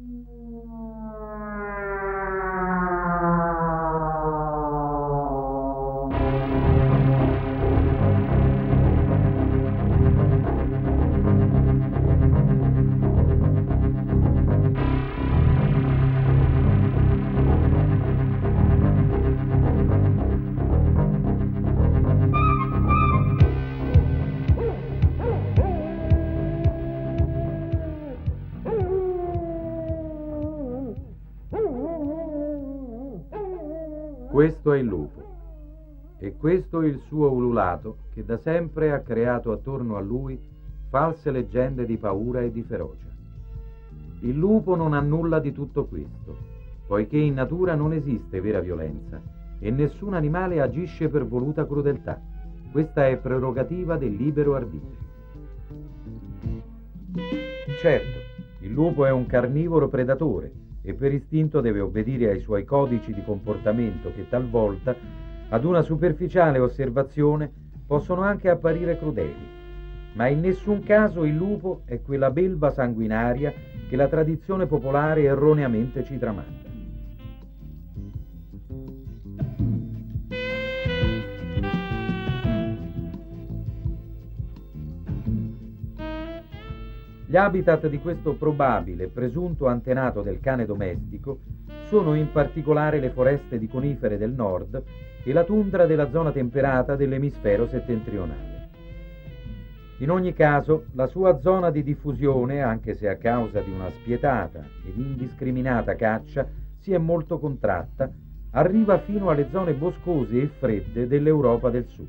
Questo è il lupo, e questo è il suo ululato che da sempre ha creato attorno a lui false leggende di paura e di ferocia. Il lupo non ha nulla di tutto questo, poiché in natura non esiste vera violenza e nessun animale agisce per voluta crudeltà. Questa è prerogativa del libero arbitrio. Certo, il lupo è un carnivoro predatore e per istinto deve obbedire ai suoi codici di comportamento che talvolta, ad una superficiale osservazione, possono anche apparire crudeli. Ma in nessun caso il lupo è quella belva sanguinaria che la tradizione popolare erroneamente ci tramanda. Gli habitat di questo probabile presunto antenato del cane domestico sono in particolare le foreste di conifere del nord e la tundra della zona temperata dell'emisfero settentrionale. In ogni caso, la sua zona di diffusione, anche se a causa di una spietata ed indiscriminata caccia, si è molto contratta, arriva fino alle zone boscose e fredde dell'Europa del Sud.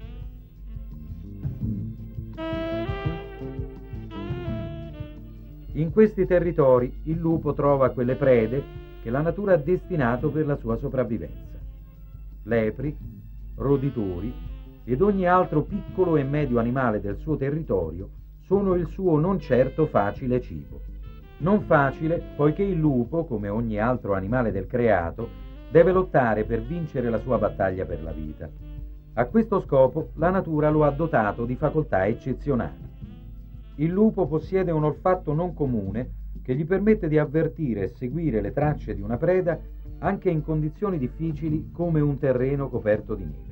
In questi territori il lupo trova quelle prede che la natura ha destinato per la sua sopravvivenza. Lepri, roditori ed ogni altro piccolo e medio animale del suo territorio sono il suo non certo facile cibo. Non facile poiché il lupo, come ogni altro animale del creato, deve lottare per vincere la sua battaglia per la vita. A questo scopo la natura lo ha dotato di facoltà eccezionali. Il lupo possiede un olfatto non comune che gli permette di avvertire e seguire le tracce di una preda anche in condizioni difficili come un terreno coperto di neve.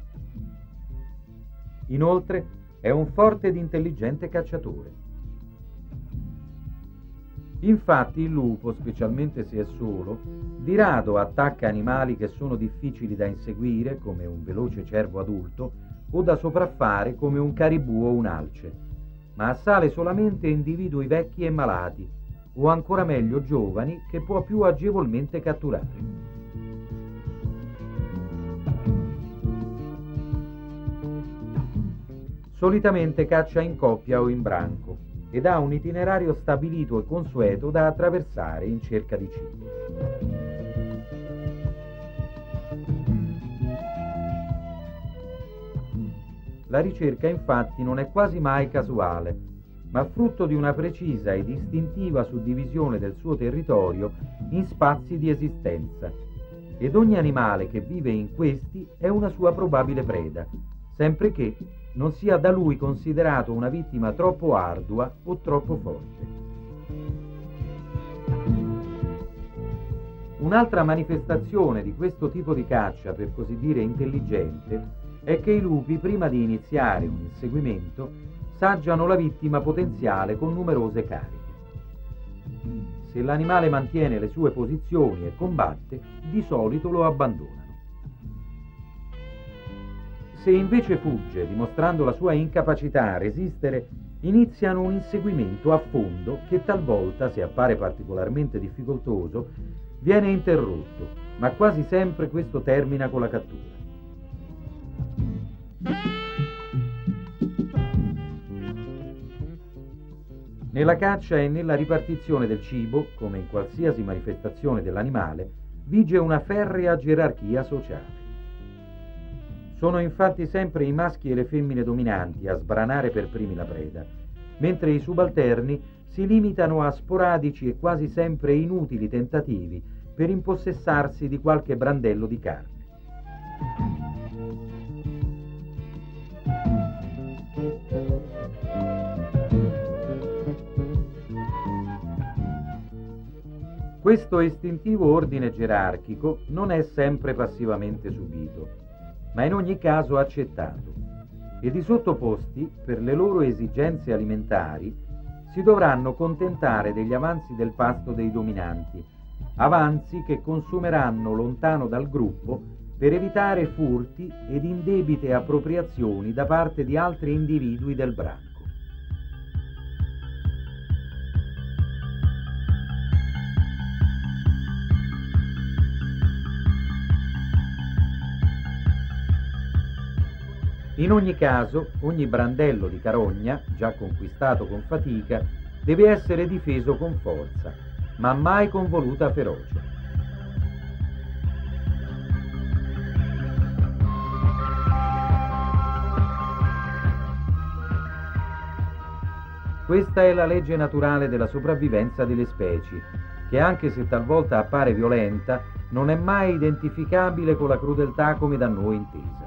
Inoltre è un forte ed intelligente cacciatore. Infatti il lupo, specialmente se è solo, di rado attacca animali che sono difficili da inseguire come un veloce cervo adulto o da sopraffare come un caribù o un alce, ma assale solamente individui vecchi e malati, o ancora meglio giovani, che può più agevolmente catturare. Solitamente caccia in coppia o in branco, ed ha un itinerario stabilito e consueto da attraversare in cerca di cibo. La ricerca infatti non è quasi mai casuale, ma frutto di una precisa ed istintiva suddivisione del suo territorio in spazi di esistenza, ed ogni animale che vive in questi è una sua probabile preda, sempre che non sia da lui considerato una vittima troppo ardua o troppo forte. Un'altra manifestazione di questo tipo di caccia, per così dire intelligente, è che i lupi, prima di iniziare un inseguimento, saggiano la vittima potenziale con numerose cariche. Se l'animale mantiene le sue posizioni e combatte, di solito lo abbandonano. Se invece fugge, dimostrando la sua incapacità a resistere, iniziano un inseguimento a fondo che talvolta, se appare particolarmente difficoltoso, viene interrotto, ma quasi sempre questo termina con la cattura. Nella caccia e nella ripartizione del cibo, come in qualsiasi manifestazione dell'animale, vige una ferrea gerarchia sociale. Sono infatti sempre i maschi e le femmine dominanti a sbranare per primi la preda, mentre i subalterni si limitano a sporadici e quasi sempre inutili tentativi per impossessarsi di qualche brandello di carne. Questo istintivo ordine gerarchico non è sempre passivamente subito, ma in ogni caso accettato, ed i sottoposti, per le loro esigenze alimentari, si dovranno contentare degli avanzi del pasto dei dominanti, avanzi che consumeranno lontano dal gruppo per evitare furti ed indebite appropriazioni da parte di altri individui del branco. In ogni caso, ogni brandello di carogna, già conquistato con fatica, deve essere difeso con forza, ma mai con voluta ferocia. Questa è la legge naturale della sopravvivenza delle specie, che anche se talvolta appare violenta, non è mai identificabile con la crudeltà come da noi intesa.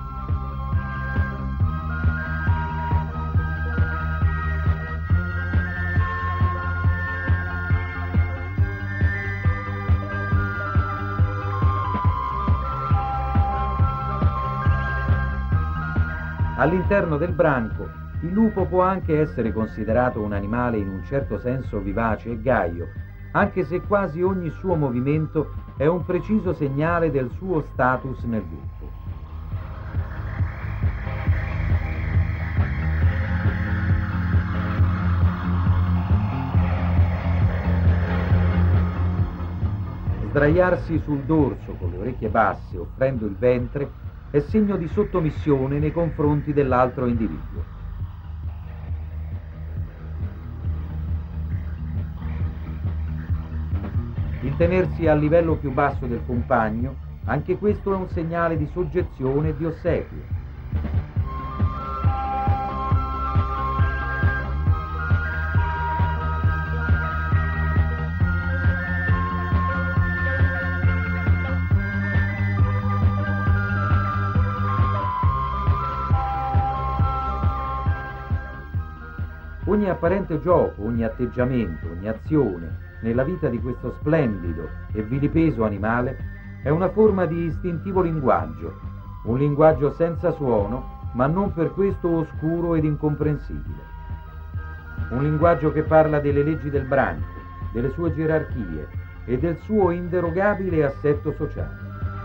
All'interno del branco, il lupo può anche essere considerato un animale in un certo senso vivace e gaio, anche se quasi ogni suo movimento è un preciso segnale del suo status nel gruppo. Sdraiarsi sul dorso con le orecchie basse, offrendo il ventre, è segno di sottomissione nei confronti dell'altro individuo. Il tenersi al livello più basso del compagno, anche questo è un segnale di soggezione e di ossequio. Ogni apparente gioco, ogni atteggiamento, ogni azione nella vita di questo splendido e vilipeso animale è una forma di istintivo linguaggio, un linguaggio senza suono, ma non per questo oscuro ed incomprensibile. Un linguaggio che parla delle leggi del branco, delle sue gerarchie e del suo inderogabile assetto sociale.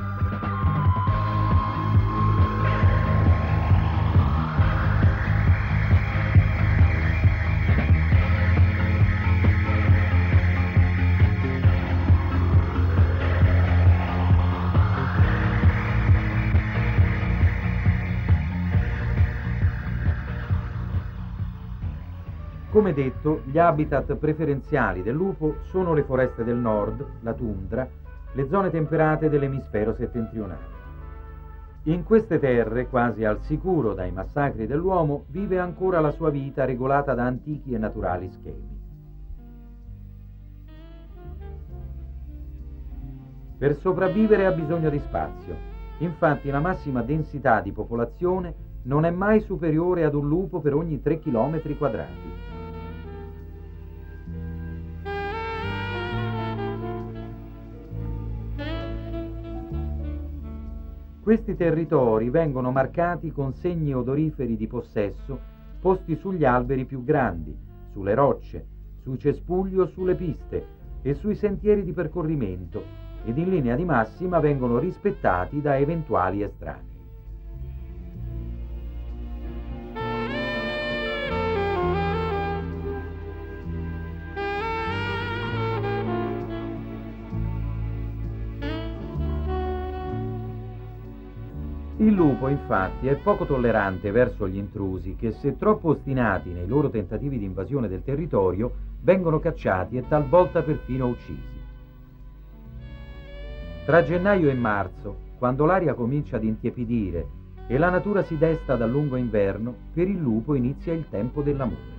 Come detto, gli habitat preferenziali del lupo sono le foreste del nord, la tundra, le zone temperate dell'emisfero settentrionale. In queste terre, quasi al sicuro dai massacri dell'uomo, vive ancora la sua vita regolata da antichi e naturali schemi. Per sopravvivere ha bisogno di spazio, infatti la massima densità di popolazione non è mai superiore ad un lupo per ogni 3 km quadrati. Questi territori vengono marcati con segni odoriferi di possesso posti sugli alberi più grandi, sulle rocce, sui cespugli o sulle piste e sui sentieri di percorrimento ed in linea di massima vengono rispettati da eventuali estranei. Il lupo, infatti, è poco tollerante verso gli intrusi che, se troppo ostinati nei loro tentativi di invasione del territorio, vengono cacciati e talvolta perfino uccisi. Tra gennaio e marzo, quando l'aria comincia ad intiepidire e la natura si desta dal lungo inverno, per il lupo inizia il tempo dell'amore.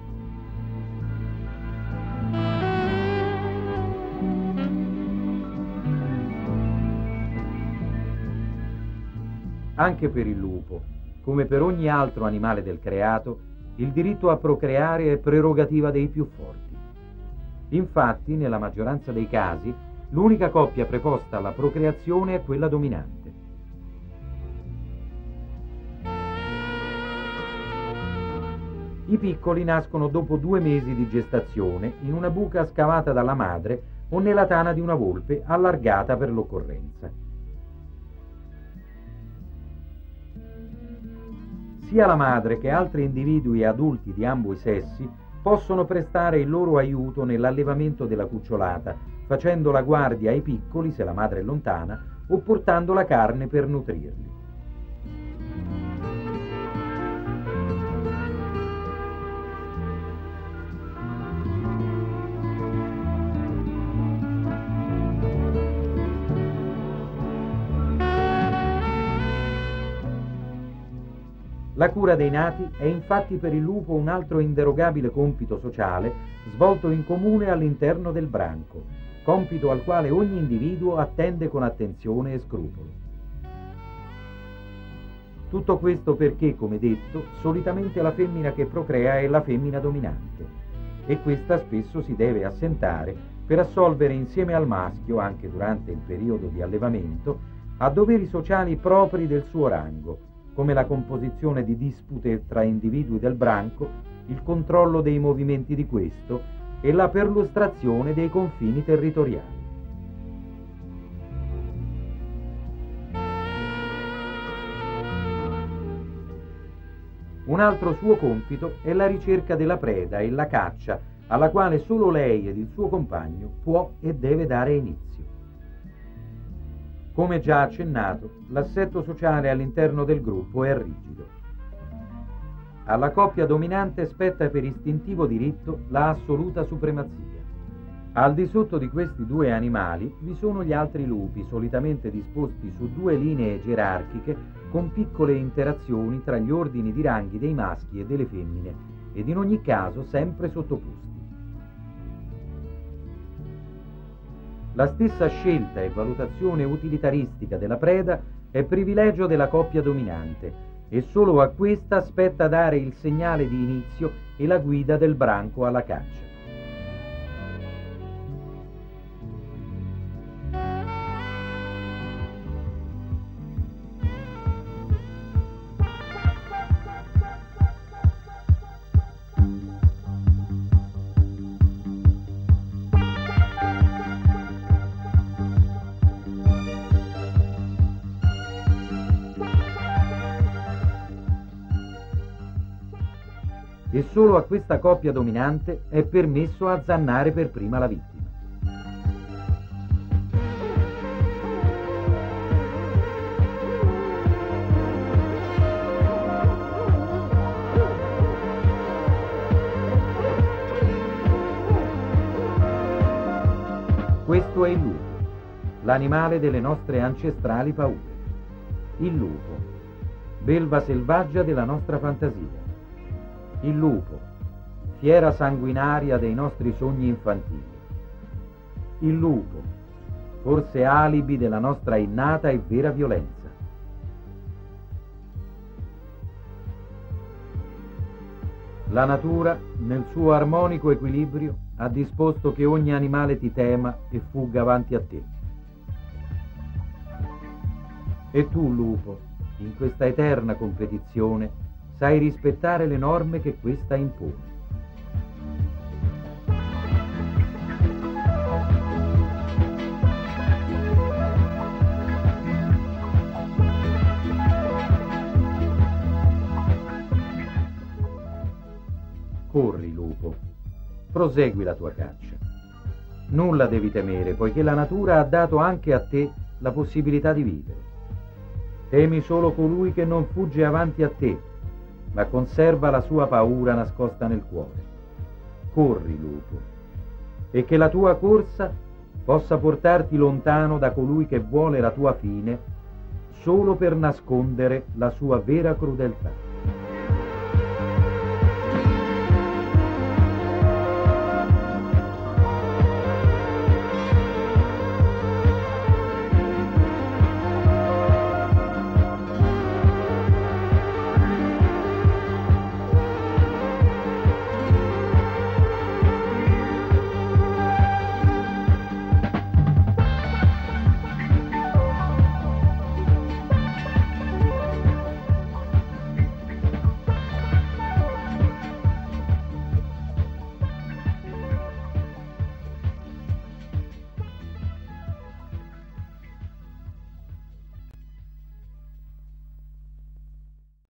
Anche per il lupo, come per ogni altro animale del creato, il diritto a procreare è prerogativa dei più forti. Infatti, nella maggioranza dei casi, l'unica coppia preposta alla procreazione è quella dominante. I piccoli nascono dopo 2 mesi di gestazione in una buca scavata dalla madre o nella tana di una volpe allargata per l'occorrenza. Sia la madre che altri individui adulti di ambo i sessi possono prestare il loro aiuto nell'allevamento della cucciolata, facendo la guardia ai piccoli se la madre è lontana o portando la carne per nutrirli. La cura dei nati è infatti per il lupo un altro inderogabile compito sociale svolto in comune all'interno del branco, compito al quale ogni individuo attende con attenzione e scrupolo. Tutto questo perché, come detto, solitamente la femmina che procrea è la femmina dominante e questa spesso si deve assentare per assolvere insieme al maschio, anche durante il periodo di allevamento, a doveri sociali propri del suo rango, come la composizione di dispute tra individui del branco, il controllo dei movimenti di questo e la perlustrazione dei confini territoriali. Un altro suo compito è la ricerca della preda e la caccia, alla quale solo lei ed il suo compagno può e deve dare inizio. Come già accennato, l'assetto sociale all'interno del gruppo è rigido. Alla coppia dominante spetta per istintivo diritto la assoluta supremazia. Al di sotto di questi 2 animali vi sono gli altri lupi, solitamente disposti su 2 linee gerarchiche con piccole interazioni tra gli ordini di ranghi dei maschi e delle femmine, ed in ogni caso sempre sottoposti. La stessa scelta e valutazione utilitaristica della preda è privilegio della coppia dominante e solo a questa spetta dare il segnale di inizio e la guida del branco alla caccia. E solo a questa coppia dominante è permesso azzannare per prima la vittima. Questo è il lupo, l'animale delle nostre ancestrali paure. Il lupo, belva selvaggia della nostra fantasia. Il lupo, fiera sanguinaria dei nostri sogni infantili. Il lupo, forse alibi della nostra innata e vera violenza. La natura, nel suo armonico equilibrio, ha disposto che ogni animale ti tema e fugga avanti a te. E tu, lupo, in questa eterna competizione, sai rispettare le norme che questa impone. Corri, lupo, prosegui la tua caccia. Nulla devi temere, poiché la natura ha dato anche a te la possibilità di vivere. Temi solo colui che non fugge avanti a te, ma conserva la sua paura nascosta nel cuore. Corri, lupo, e che la tua corsa possa portarti lontano da colui che vuole la tua fine solo per nascondere la sua vera crudeltà.